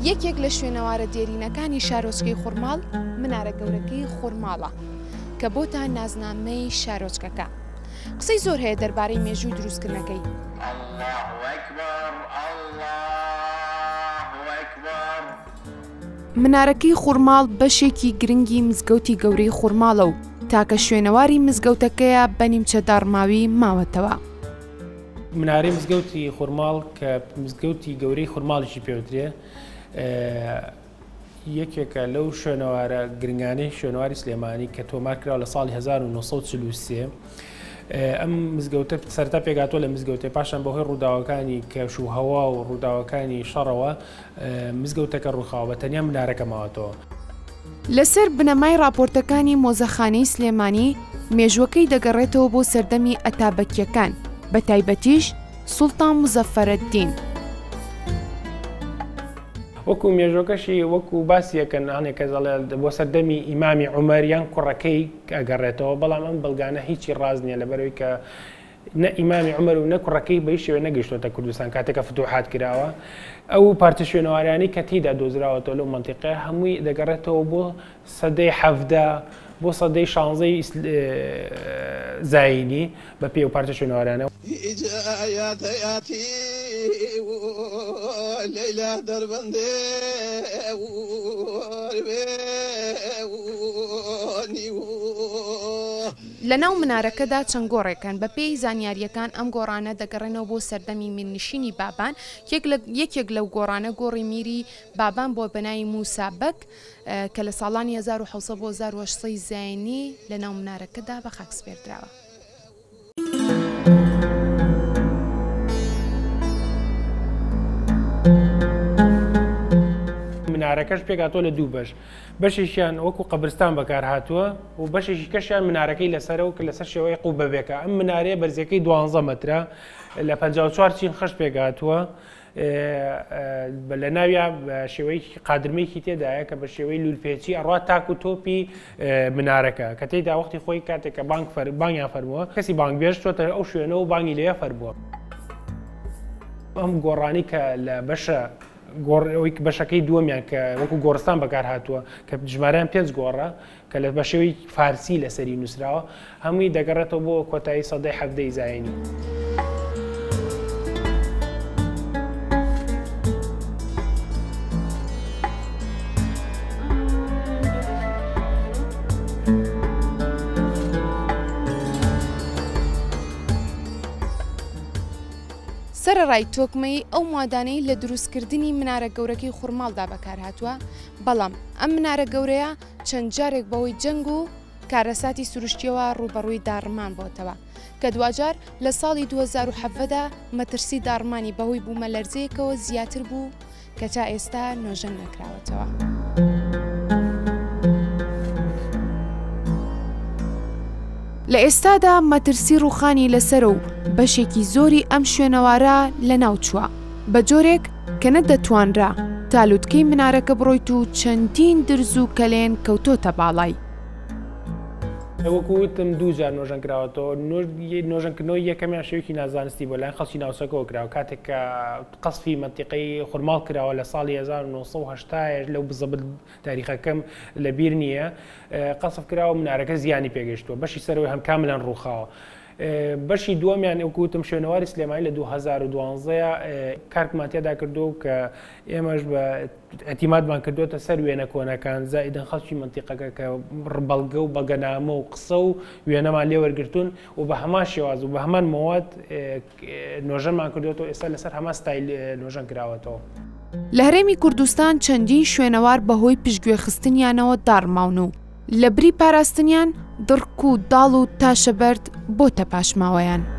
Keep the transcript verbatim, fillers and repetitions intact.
یەکێک لە شوێنەوارە دێرینەکانی شارۆچکەی خورماڵ منارە گەورەکەی خورماڵە کە بۆتە نازنامەی شارۆچکەکە. قسەی زۆر هەیە دەربارەی مێژووی دروستکردنەکەی. منارەکەی خورماڵ بەشێکی گرنگی مزگەوتی گەورەی خورماڵە و تاکە شوێنەواری مزگەوتەکەیە بە نیمچە داڕماوی ماوەتەوە. منارەی مزگەوتی خورماڵ کە مزگەوتی گەورەی خورماڵیشی پێوترێ یەکێکە لەو شوێنەوارە گرنگانەی شوێنەواری سلێمانی کە تۆمار کراوە لە ساڵی هەزار و نۆ سەد و چل و سێ. ئەم مزگەوتە سەرەتا پێگاتۆ لە مزگەوتێ پاشان بەهۆی ڕووداوەکانی کەش و هەوا و ڕووداوەکانی شەڕەوە مزگەوتەکە ڕووخاوە بە تەنیا منارەکە ماوەتەوە. لەسەر بنەمای راپۆرتەکانی مۆزەخانەی سلێمانی مێژوەکەی دەگەڕێتەوە بۆ سەردەمی ئەتابەکیەکان بە تایبەتیش سوڵتان مزەفەرەددین. وەکو مێژوەکەشی وەکو باسیەکەن هەنێکە بۆ سەردەمی ئیمامی عومەریان کوڕەکەی ئەگەڕێتەوە، بەڵام ئەم بەڵگانە هیچی ڕاز نییە لەبەرەوەی کە نە ئیمامی عومەر و نە کوڕەکەی بە هیچ شێوە نەگەیشتۆتە کوردستان کاتێکە فتوحات کراوە. ئەو پارتە شوێنەوارانی کە تێیدا دۆزراوەتەوە لەو مەنتیقەیە هەمووی دەگەڕێتەوە بۆ سەدەی حەڤدە بۆ سەدەی شانزەی زاینی بە پێی و پارتە شوێنەوارانە. لە ناو منارەکەدا چەند گۆڕێکن بە پێی زانیاریەکان ئەم گۆڕانە دەگەڕێنەوە بۆ سەردەمی میرنشینی بابان. یەکێک لەو گۆڕانە گۆڕی میری بابان بۆ بەناوی موسا بەک کە لە ساڵانی هەزار و حەوت سەد بۆ هەزار و هەشت سەد زاینی لە ناو منارەکەدا بە خاکسپێردراوە. منارەکەش پێگاتۆ لە دوو بەش، بەشێکیان وەکو قەبرستان بەکار هاتووە و بەشێکی کەشیان منارەکەی لەسەرە و کە لەسەر شێوەی قوو بەبێکە. ئەم منارەیە بەرزەکەی دوانزە مەترە لە پەنجاو و چوار چین خەش پێگاتووە لە ناویە بە شێوەیەکی قادرمەیەکی تێدایە کە بە شێوەی لولپێچی ئەڕوا تاک و تۆپی منارەکە کە تێیدا وەختی خۆی کاتێککە بانگیان فەرمووە کەسی بانگ بێژ چۆتە ئەو شوێنە و بانگی لێە فەربووە. ئەم گۆڕانی کە لە بەشە بەشەکەی دووەمیان کە وەکو گۆڕستان بەکار هاتووە کە ژمارەیان پێنج گۆڕە کە لە بەشێوەی فارسی لەسەری نووسراوە هەمووی دەگەڕێتەوە بۆ کۆتایی سەدەی حەڤدەی زاینی. سەرەڕای تۆکمەی ئەو مادانەی لە دروستکردنی منارە گەورەکەی خورماڵدا بەکار هاتووە، بەڵام ئەم منارە گەورەیە چەند جارێک بەوەی جەنگ و کارەساتی سروشتیەوە ڕوبەڕووی داڕمان بۆتەوە کە دوجار لە ساڵی دوو هەزار و سێدا مەترسی داڕمانی بەهۆی بوومە لەرزەیەکەوە زیاتر بوو کە تا ئێستا نۆژەن نەکراوەتەوە. لە ئێستادا مەترسی ڕووخانی لەسەر و بەشێکی زۆری ئەم شوێنەوارە لە ناوچووە بە جۆرێک کە نەدەتوانرا تالوتکەی منارەکە بڕۆیت و چەندین درز و کەلێن کەوتۆتە باڵای. وەکوتم دوو جار نۆژەن کراوەتەوە. نۆژەنکردنەوەی یەکەمیان شێوەیەکی نازانستی بۆ لایەن خەڵکی ناوچەکەەوە کراوە کاتێک کە قەسفی مەنتیقەی خورماڵ کراوە لە ساڵی هەزار و نۆ سەد و هەشتا لەو بزەبت تاریخەکەم لەبیر نییە قەسف کراوە منارەکە زیانی پێگەشتووە بەشی سەرەوەی هەم کاملەن ڕووخاوە. بەشی دووەمیان وەکوتم شوێنەواری سلێمانی لە دوو هەزار و دوانزە کارکمان تێدا کردو کە ئێمەش بە ئەتیمادمان کردوتە سەر وێنە کۆنەکان زائیدەن خەڵکی مەنتیقەکە کە ڕبەڵگە و بەگەنامە و قسە و وێنەمان لێ وەرگرتوون و بە هەمان شێواز و بە هەمان مەواد نۆژەنمان کردوێتەوە ئێستا لەسەر هەمان ستایل نۆژەن کراوەتەوە. لە هەرێمی کوردستان چەندین شوێنەوار بەهۆی پشتگوێخستنیانەوە داڕماون و لە بری پاراستنیان دڕک و داڵ و تاشەبەرد بۆتە پاشماوەیان.